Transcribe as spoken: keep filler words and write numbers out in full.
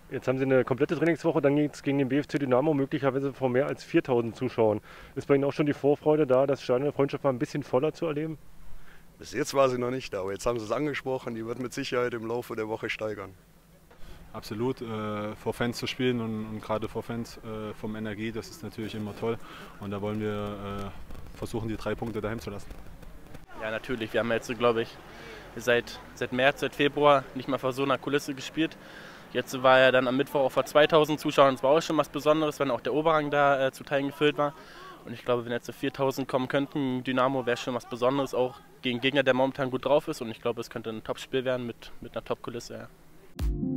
Jetzt haben Sie eine komplette Trainingswoche, dann geht es gegen den B F C Dynamo möglicherweise vor mehr als viertausend Zuschauern. Ist bei Ihnen auch schon die Vorfreude da, das Stadion der Freundschaft mal ein bisschen voller zu erleben? Bis jetzt war sie noch nicht da, aber jetzt haben sie es angesprochen, die wird mit Sicherheit im Laufe der Woche steigern. Absolut, äh, vor Fans zu spielen und, und gerade vor Fans äh, vom Energie, das ist natürlich immer toll. Und da wollen wir äh, versuchen, die drei Punkte daheim zu lassen. Ja, natürlich. Wir haben jetzt, glaube ich, seit, seit März, seit Februar nicht mehr vor so einer Kulisse gespielt. Jetzt war er dann am Mittwoch auch vor zweitausend Zuschauern. Das war auch schon was Besonderes, wenn auch der Oberrang da äh, zu Teilen gefüllt war. Und ich glaube, wenn jetzt so viertausend kommen könnten, Dynamo, wäre schon was Besonderes, auch gegen einen Gegner, der momentan gut drauf ist. Und ich glaube, es könnte ein Top-Spiel werden mit, mit einer Top-Kulisse. Ja.